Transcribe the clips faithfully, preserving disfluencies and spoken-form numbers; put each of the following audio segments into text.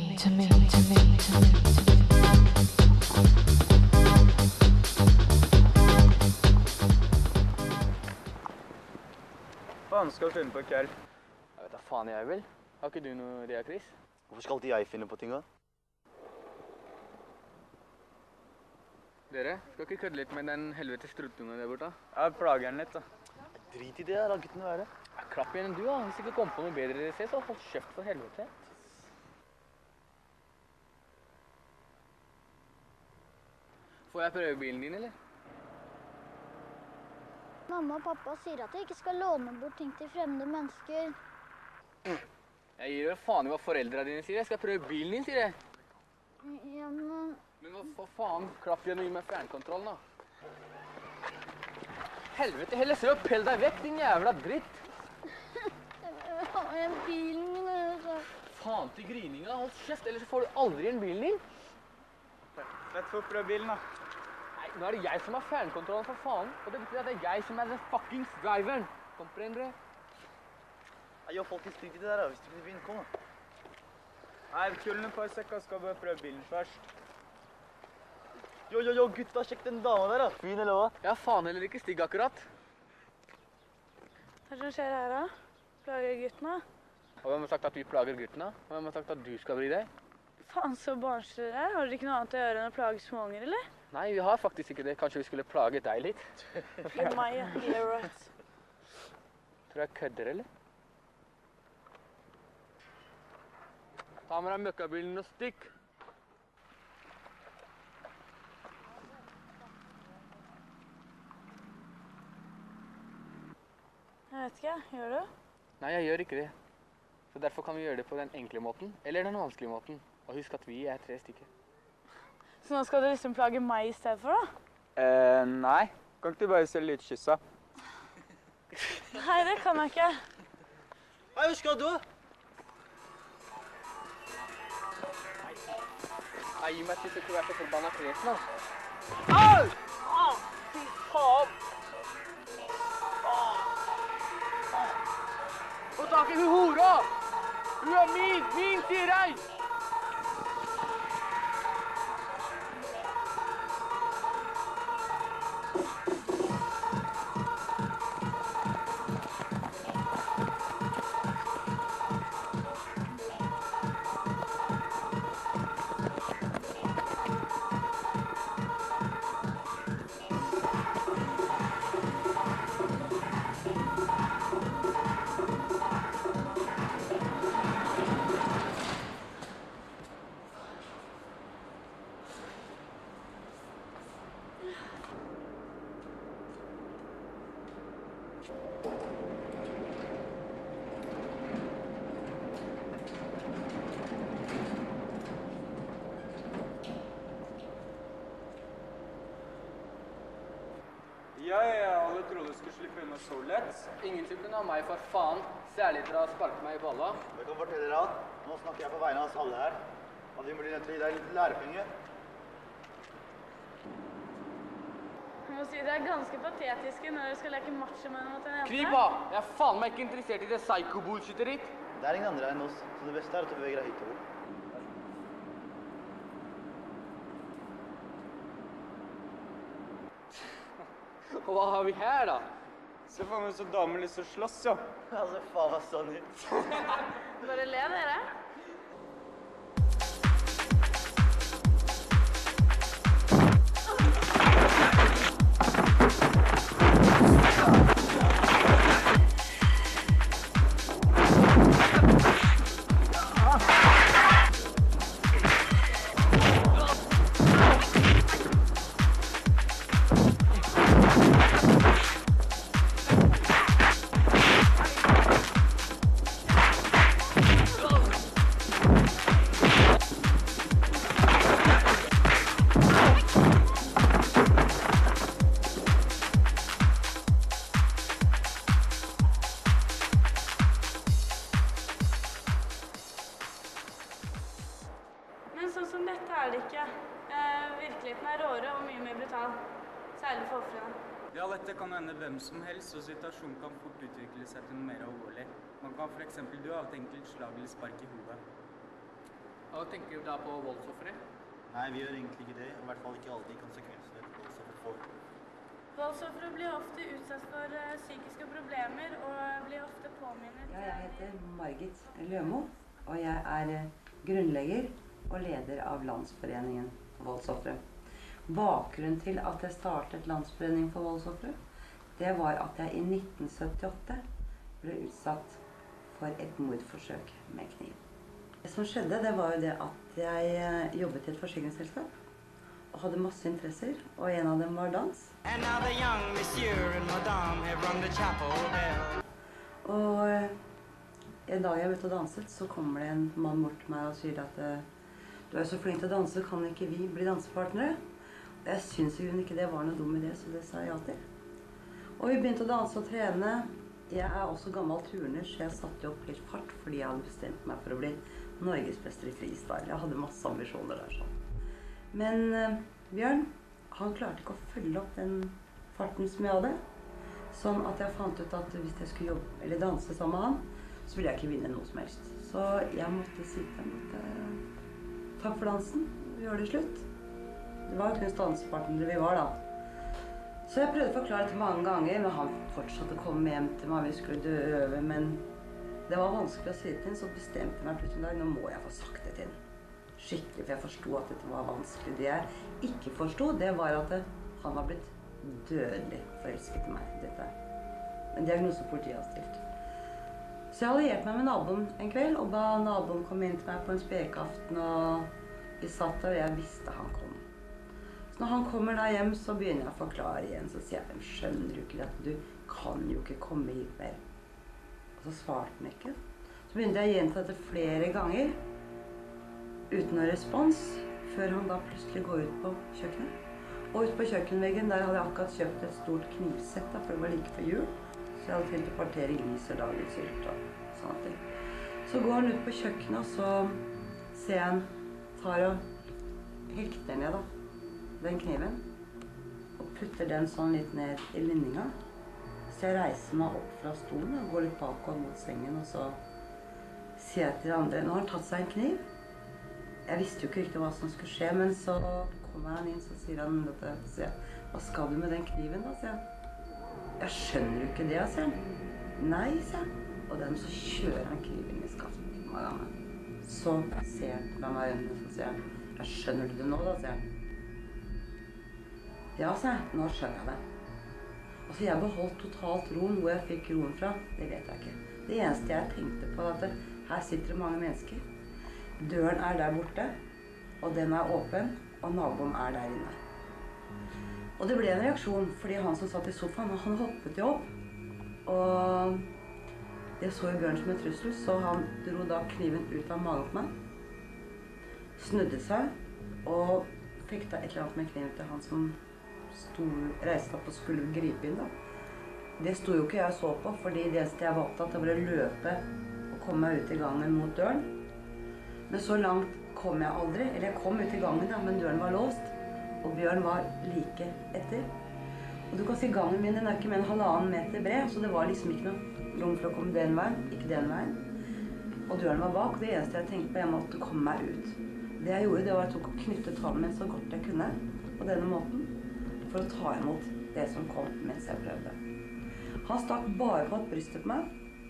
to me, to me, to me. Faen skal du finne på, Kjell? Jeg vet da faen jeg vil. Har ikke du noe idé, Chris? Hvorfor skal alltid jeg finne på ting da? Dere, skal ikke kødde litt med den helvetes struttungen der borte? Jeg plager den litt, da. Drit i det, la gutten være. Ja, klapp igjen du, da. Hvis ikke kom på noe bedre dere ser, så hold kjøpt for helvete. Får jeg prøve bilen din, eller? Mamma og pappa sier at jeg ikke skal låne bort ting til fremmede mennesker. Jeg gir jo faen i hva foreldrene dine sier. Jeg skal prøve bilen din, sier jeg. Ja, men... Men hva for faen? Klapp igjen og gi meg fjernkontrollen, da. Helvete, heller se og pell deg vekk, din jævla dritt. Jeg har en bilen min, altså. Faen til griningen, da. Hold kjeft, ellers får du aldri en bilen din. Let's få prøve bilen, da. Nei, nå er det jeg som har fjernkontrollen, for faen. Og det betyr at det er jeg som er den fuckings driveren. Komprendre? Jeg gjør folkens drit i det der, da. Hvis du vil vinne, kom da. Nei, kullene på sekka skal bare prøve bilen først. Jo, jo, jo, gutta, sjekk den dama der, da. Fin eller hva? Ja, faen heller ikke stygg akkurat. Hva er det som skjer her, da? Plager guttene? Og hvem har sagt at vi plager guttene? Og hvem har sagt at du skal bry deg? Faen, så barnslig dere er. Har dere ikke noe annet å gjøre enn å plage småunger, eller? Nei, vi har faktisk ikke det. Kanskje vi skulle plage deg litt? Ikke meg, ja. Yeah, right. Tror jeg kødder, eller? Ta med deg møkkabilen og stikk. Jeg vet ikke, gjør du? Nei, jeg gjør ikke det. Så derfor kan vi gjøre det på den enkle måten, eller den vanskelige måten. Og husk at vi er tre stykker. Så nå skal du liksom plage meg i stedet for, da? Eh, nei. Kan ikke du bare se litt kyssa? Nei, det kan jeg ikke. Hei, hvor skal du? Nei, gi meg til å være så forbanna kresen, da. Au! Au! Fy faen! Få tak i hun hora! Hun er min! Min, sier jeg! Ja, ja, alle trodde du skulle slippe unna så lett. Ingen slipper unna meg, for faen. Særlig dere har sparket meg i balla. Jeg kan fortelle dere at nå snakker jeg på vegne av oss alle her. At vi må bli nødt til å gi deg litt lærepenger. Jeg må si, det er ganske patetiske når dere skal leke macho-menn mot en jente. Krypa! Jeg er faen meg ikke interessert i det psycho-bullshitet ditt. Det er ingen andre enn oss, så det beste er at du beveger deg hitover. Og hva har vi her, da? Se faen meg så damer lyst til å slåss, ja. Altså, faen hva sånn ut. Bare le, dere. Men sånn som dette er det ikke. Eh, virkeligheten er råere og mye mer brutal. Særlig for offrene. Ja, dette kan hende hvem som helst, og situasjonen kan fort utvikle seg til noe mer alvorlig. Man kan for eksempel dø av et enkelt slag eller spark i hodet. Hva tenker du da på voldsoffere? Nei, vi gjør egentlig ikke det. I hvert fall ikke alltid konsekvenser voldsoffer får. Voldsofre blir ofte utsatt for eh, psykiske problemer og blir ofte påminnet. Ja, jeg heter Margit Lømo, og jeg er eh, grunnlegger og leder av Landsforeningen for voldsofre. Bakgrunnen til at jeg startet Landsforeningen for voldsofre, det var at jeg i nitten syttiåtte ble utsatt for et mordforsøk med kniv. Det som skjedde, det var jo det at jeg eh, jobbet i et forsikringsselskap og hadde masse interesser, og en av dem var dans. And now the young monsieur and madame have rung the chapel bell. Og eh, en dag jeg vet å danset, så kommer det en mann bort til meg og sier at eh, du er så flink til å danse, kan ikke vi bli dansepartnere? Og jeg synes jo ikke det var noe dum idé, så det sa jeg ja til. Og vi begynte å danse og trene. Jeg er også gammel turner, så jeg satte opp helt fart fordi jeg hadde bestemt meg for å bli Norgesmester i freestyle. Jeg hadde masse ambisjoner der sånn. Men eh, Bjørn, han klarte ikke å følge opp den farten som jeg hadde. Sånn at jeg fant ut at hvis jeg skulle jobbe, eller danse sammen med han, så ville jeg ikke vinne noe som helst. Så jeg måtte si til ham at eh, takk for dansen, vi gjør det slutt. Det var jo kun dansepartnere vi var da. Så jeg prøvde å forklare det mange ganger, men han fortsatte å komme hjem til meg, vi skulle øve, men det var vanskelig å si det til ham, så bestemte jeg meg plutselig en dag, nå må jeg få sagt det til ham. Skikkelig, for jeg forstod at dette var vanskelig. Det jeg ikke forstod, det var at det, han var blitt dødelig forelsket i meg, dette. En diagnose politiet har stilt. Så jeg allierte meg med naboen en kveld, og ba naboen komme inn til meg på en spekaften, og vi satt der, og jeg visste han kom. Så når han kommer da hjem, så begynner jeg å forklare igjen, så sier jeg, men skjønner du ikke at du kan jo ikke komme hit mer? Og så svarte han ikke. Så begynte jeg å gjenta dette flere ganger, uten noen respons, før han da plutselig går ut på kjøkkenet. Og ut på kjøkkenveggen, der hadde jeg akkurat kjøpt et stort knivsett, da, for det var like for jul. Så jeg hadde tenkt å partere gris og lage sylt og sånne ting. Så går han ut på kjøkkenet, og så ser jeg han tar og hekter ned da, den kniven, og putter den sånn litt ned i linninga. Så jeg reiser meg opp fra stolen og går litt bakover mot sengen, og så sier jeg til de andre, nå har han tatt seg en kniv. Jeg visste jo ikke riktig hva som skulle skje, men så kommer han inn, så sier han dette, så jeg, hva skal du med den kniven da, sier jeg. Jeg skjønner jo ikke det, sier han. Nei, sier jeg. Og den så kjører han kniven i skaften på meg. Så ser han på meg i øynene, så sier han, jeg skjønner du det nå da, sier han. Ja, sier jeg, nå skjønner jeg det. Og så jeg beholdt totalt roen, hvor jeg fikk roen fra, det vet jeg ikke. Det eneste jeg tenkte på var at det, her sitter det mange mennesker. Døren er der borte, og den er åpen, og naboen er der inne. Og det ble en reaksjon, fordi han som satt i sofaen, han hoppet jo opp. Og det så jo Bjørn som en trussel, så han dro da kniven ut av magen på meg, snudde seg, og fikk da et eller annet med kniven til han som stod, reiste opp og skulle gripe inn da. Det sto jo ikke jeg og så på, fordi det eneste jeg var opptatt av var å løpe og komme meg ut i gangen mot døren. Men så langt kom jeg aldri, eller jeg kom ut i gangen da, men døren var låst, og Bjørn var like etter. Og du kan si gangen min, den er ikke med en halvannen meter bred, så det var liksom ikke noe rom for å komme den veien, ikke den veien. Og døren var bak, det eneste jeg tenkte på, jeg måtte komme meg ut. Det jeg gjorde, det var at jeg tok og knyttet hånden min så godt jeg kunne, på denne måten, for å ta imot det som kom mens jeg prøvde. Han stakk bare på et brystet på meg.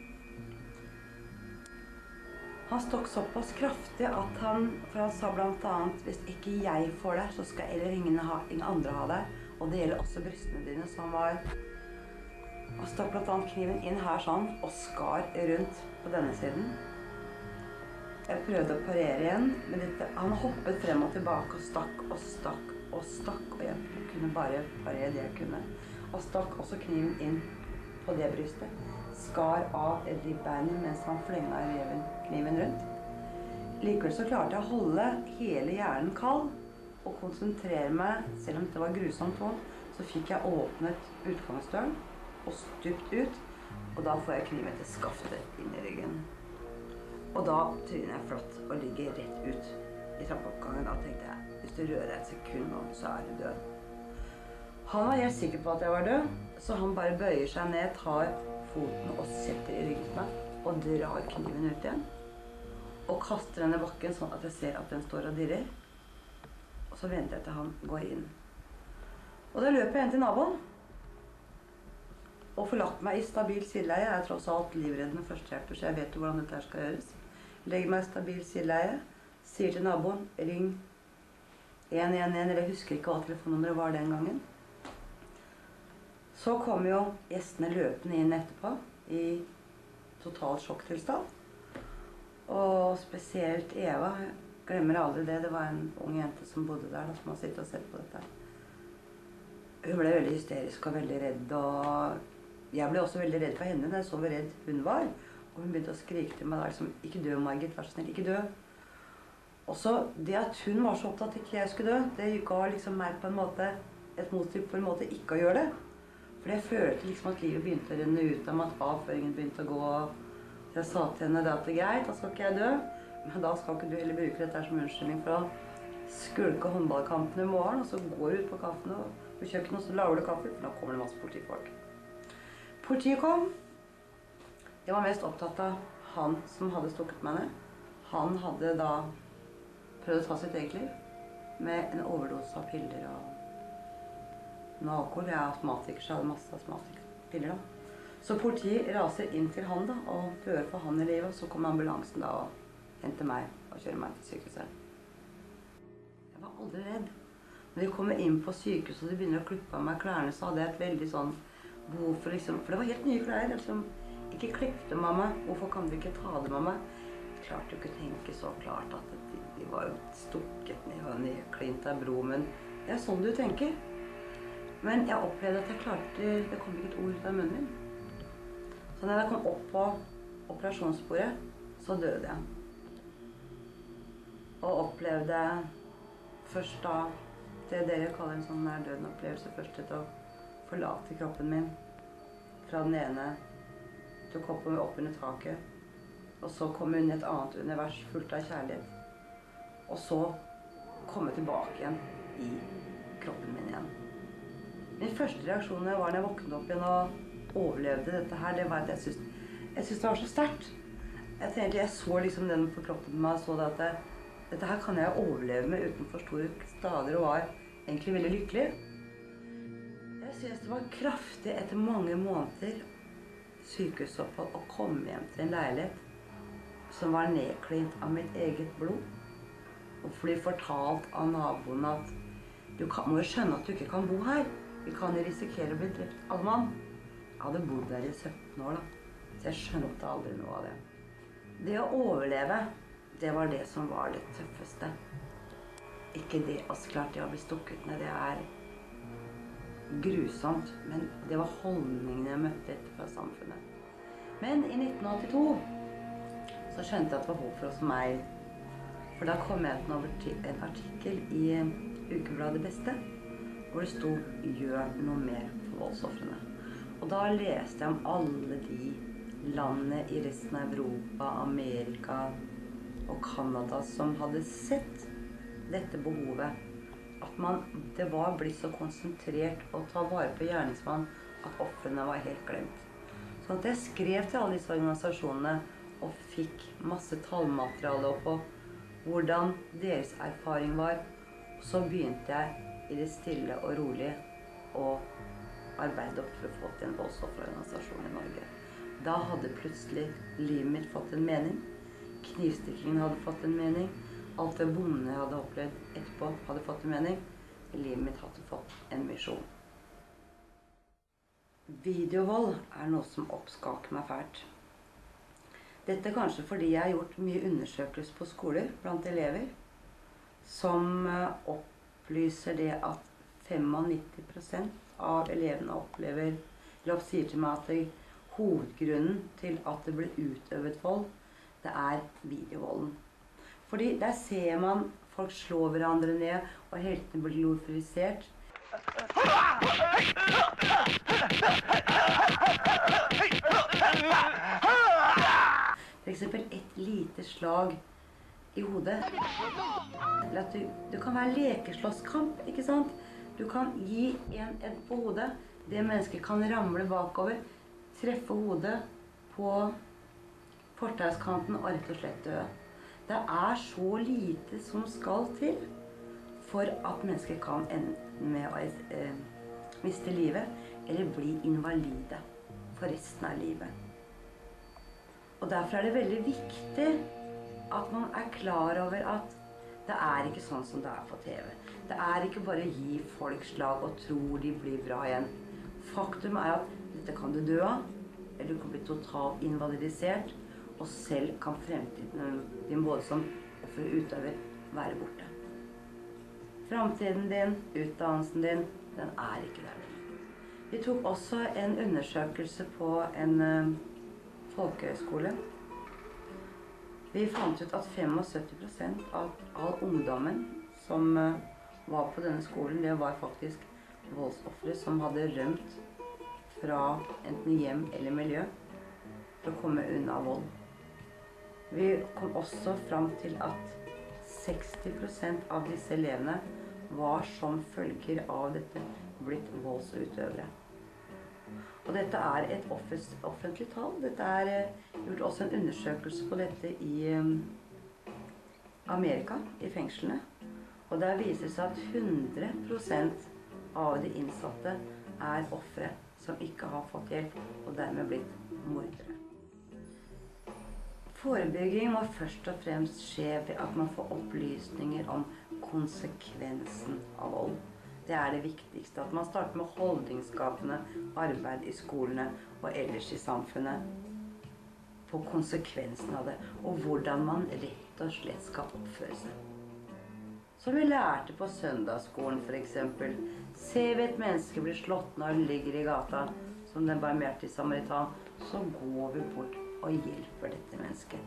Han stakk såpass kraftig at han, for han sa blant annet, hvis ikke jeg får det, så skal heller ingen, ha, ingen andre ha det. Og det gjelder også brystene dine, så han var... Han stakk blant annet kniven inn her sånn, og skar rundt på denne siden. Jeg prøvde å parere igjen, men dette, han hoppet frem og tilbake og stakk og stakk og stakk, og jeg kunne bare parere det jeg kunne. Og stakk også kniven inn på det brystet. Skar av ribbeinet mens han flenga kniven rundt. Likevel så klarte jeg å holde hele hjernen kald og konsentrere meg, selv om det var grusomt vondt, så fikk jeg åpnet utgangsdøren og stupt ut, og da får jeg kniven til skaftet inn i ryggen. Og da tryner jeg flatt og ligger rett ut i trappeoppgangen. Da tenkte jeg, hvis du rører et sekund nå, så er du død. Han var helt sikker på at jeg var død, så han bare bøyer seg ned, tar foten og setter i ryggen på meg og drar kniven ut igjen. og kaster den i bakken sånn at jeg ser at den står og dirrer. Og så venter jeg til han går inn. Og da løper jeg inn til naboen. Og får lagt meg i stabil sideleie. Jeg er tross alt livreddende førstehjelper, så jeg vet jo hvordan dette her skal gjøres. Legger meg i stabil sideleie, sier til naboen, ring en en en, eller jeg husker ikke hva telefonnummeret var den gangen. Så kommer jo gjestene løpende inn etterpå, i total sjokktilstand. Og spesielt Eva, jeg glemmer aldri det, det var en ung jente som bodde der, da, som har sittet og sett på dette. Hun ble veldig hysterisk og veldig redd, og jeg ble også veldig redd for henne, da jeg så hvor redd hun var. Og hun begynte å skrike til meg der, liksom, ikke dø, Margit, vær så snill, ikke dø. Og så det at hun var så opptatt ikke jeg skulle dø, det ga liksom meg på en måte, et motiv på en måte ikke å gjøre det. For jeg følte liksom at livet begynte å renne ut av meg, at avføringen begynte å gå. Så jeg sa til henne at det er greit, da skal ikke jeg dø. Men da skal ikke du heller bruke dette som unnskyldning for å skulke håndballkampen i morgen, og så går du ut på kaffen og på kjøkkenet, og så lager du kaffe, for da kommer det masse politifolk. Politiet kom. Jeg var mest opptatt av han som hadde stukket meg ned. Han hadde da prøvd å ta sitt eget liv med en overdose av piller og noe alkohol. Jeg er astmatiker, så jeg hadde masse astmatipiller da. Så politiet raser inn til han da, og prøver for han i livet, og så kommer ambulansen da og henter meg og kjører meg til sykehuset. Jeg var aldri redd. Når de kommer inn på sykehuset og de begynner å klippe av meg klærne, så hadde jeg et veldig sånn behov for liksom, for det var helt nye klær, liksom, ikke klippte dem av meg. Hvorfor kan du ikke ta dem av meg? Jeg klarte jo ikke å tenke så klart at de, de var jo stukket ned og nedklint av bro, men det er sånn du tenker. Men jeg opplevde at jeg klarte, det kom ikke et ord ut av munnen min. Så når jeg kom opp på operasjonsbordet, så døde jeg. Og opplevde først da det dere kaller en sånn nær døden opplevelse, først etter å forlate kroppen min fra den ene, tok opp meg opp under taket, og så kom hun i et annet univers fullt av kjærlighet. Og så komme tilbake igjen i kroppen min igjen. Min første reaksjon var når jeg våknet opp igjen og overlevde dette her, det var at jeg synes, jeg synes det var så sterkt. Jeg tenkte, jeg så liksom den på kroppen min og så det at det, dette her kan jeg overleve med uten for store stader, og var egentlig veldig lykkelig. Jeg synes det var kraftig etter mange måneder sykehusopphold å komme hjem til en leilighet som var nedklint av mitt eget blod, og bli fortalt av naboen at du kan, må jo skjønne at du ikke kan bo her. Vi kan jo risikere å bli drept av mann. Jeg hadde bodd der i sytten år da, så jeg skjønte aldri noe av det. Det å overleve, det var det som var det tøffeste. Ikke det, altså klart det å bli stukket ned, det er grusomt, men det var holdningene jeg møtte etter fra samfunnet. Men i nitten åttito så skjønte jeg at det var håp for oss meg, for da kom jeg over til en artikkel i Ukebladet Beste, hvor det sto «Gjør noe mer for voldsofrene». Og da leste jeg om alle de landene i resten av Europa, Amerika og Kanada som hadde sett dette behovet. At man, det var blitt så konsentrert å ta vare på gjerningsmann at ofrene var helt glemt. Så at jeg skrev til alle disse organisasjonene og fikk masse tallmateriale på hvordan deres erfaring var. Så begynte jeg i det stille og rolig å arbeide opp for å få til en voldsofferorganisasjon i Norge. Da hadde plutselig livet mitt fått en mening. Knivstikkingen hadde fått en mening. Alt det vonde jeg hadde opplevd etterpå hadde fått en mening. Livet mitt hadde fått en misjon. Videovold er noe som oppskaker meg fælt. Dette er kanskje fordi jeg har gjort mye undersøkelser på skoler blant elever, som opplyser det at nittifem prosent av elevene opplever, eller sier til meg at det, hovedgrunnen til at det blir utøvet vold, det er videovolden. Fordi der ser man folk slå hverandre ned, og heltene blir glorifisert. For eksempel et lite slag i hodet. Eller at du, det kan være lekeslåsskamp, ikke sant? Du kan gi en et på hodet. Det mennesket kan ramle bakover, treffe hodet på fortauskanten og rett og slett dø. Det er så lite som skal til for at mennesker kan ende med å eh, miste livet eller bli invalide for resten av livet. Og derfor er det veldig viktig at man er klar over at det er ikke sånn som det er på T V. Det er ikke bare å gi folk slag og tro de blir bra igjen. Faktum er at dette kan du dø av, eller du kan bli totalt invalidisert, og selv kan fremtiden din både som offer og utøver være borte. Fremtiden din, utdannelsen din, den er ikke der. Vi tok også en undersøkelse på en uh, folkehøyskole. Vi fant ut at syttifem prosent av all ungdommen som uh, var på denne skolen, det var faktisk voldsoffere som hadde rømt fra enten hjem eller miljø for å komme unna vold. Vi kom også fram til at seksti prosent av disse elevene var som følger av dette blitt voldsutøvere. Og dette er et offentlig tall. Dette er gjort også en undersøkelse på dette i Amerika, i fengslene. Og der viser det seg at hundre prosent av de innsatte er ofre som ikke har fått hjelp, og dermed blitt mordere. Forebygging må først og fremst skje ved at man får opplysninger om konsekvensen av vold. Det er det viktigste, at man starter med holdningsskapende arbeid i skolene og ellers i samfunnet på konsekvensen av det, og hvordan man rett og slett skal oppføre seg. Som vi lærte på søndagsskolen for eksempel. Ser vi et menneske bli slått når det ligger i gata, som den barmhjertige samaritan, så går vi bort og hjelper dette mennesket.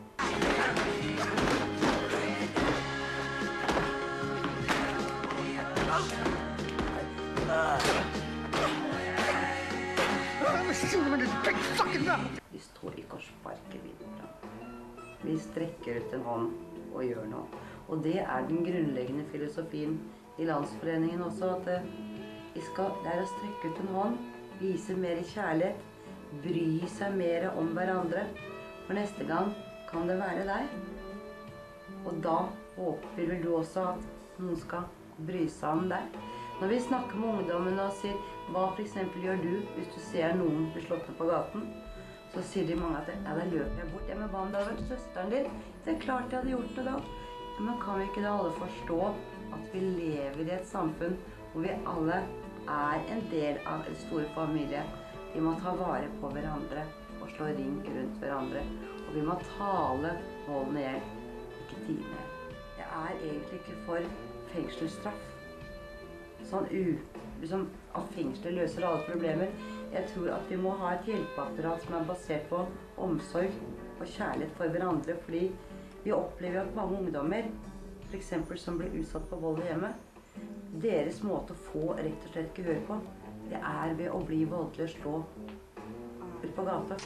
Vi står ikke og sparker videre. Vi strekker ut en hånd og gjør noe. Og det er den grunnleggende filosofien i Landsforeningen også, at vi skal lære å strekke ut en hånd, vise mer kjærlighet, bry seg mer om hverandre. For neste gang kan det være deg. Og da håper vel du også at noen skal bry seg om deg. Når vi snakker med ungdommen og sier, hva for eksempel gjør du hvis du ser noen bli slått ned på gaten? Så sier de mange at, ja, da løper jeg bort. Ja, men hva om det hadde vært søsteren din? Det er klart jeg hadde gjort det da. Ja, men kan vi ikke da alle forstå at vi lever i et samfunn hvor vi alle er en del av en stor familie? Vi må ta vare på hverandre og slå ring rundt hverandre. Og vi må tale volden i hjel, ikke time. Jeg er egentlig ikke for fengselsstraff. Sånn u, liksom at fengsler løser alle problemer. Jeg tror at vi må ha et hjelpeapparat som er basert på omsorg og kjærlighet for hverandre, fordi vi opplever at mange ungdommer, for eksempel som blir utsatt for vold i hjemmet, deres måte å få rett og slett gehør på, det er ved å bli voldelig og slå ut på gata.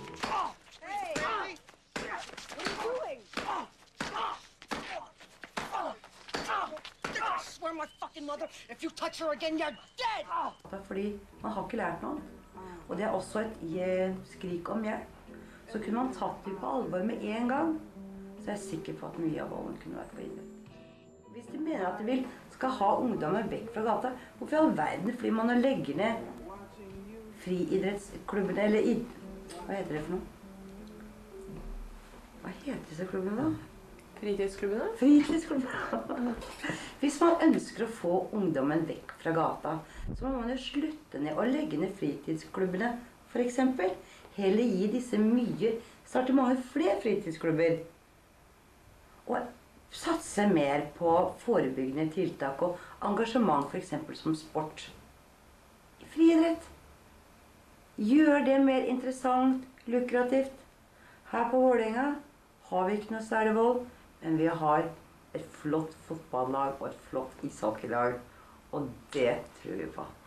Fordi man har ikke lært noe. Og det er også et skrik om hjelp. Så kunne man tatt dem på alvor med en gang, så er jeg sikker på at mye av volden kunne vært forhindret. Hvis de mener at de vil, skal ha ungdommer vekk fra gata, hvorfor i all verden flyr man og legger ned friidrettsklubbene, eller id... Hva heter det for noe? Hva heter disse klubbene da? Fritidsklubbene? Fritidsklubbene. Hvis man ønsker å få ungdommen vekk fra gata, så må man jo slutte ned og legge ned fritidsklubbene, for eksempel. Heller gi disse mye, starte mange flere fritidsklubber. Og satse mer på forebyggende tiltak og engasjement, for eksempel som sport. Friidrett. Gjør det mer interessant, lukrativt. Her på Vålerenga har vi ikke noe særlig vold, men vi har et flott fotballag og et flott ishockeylag, og det tror vi på.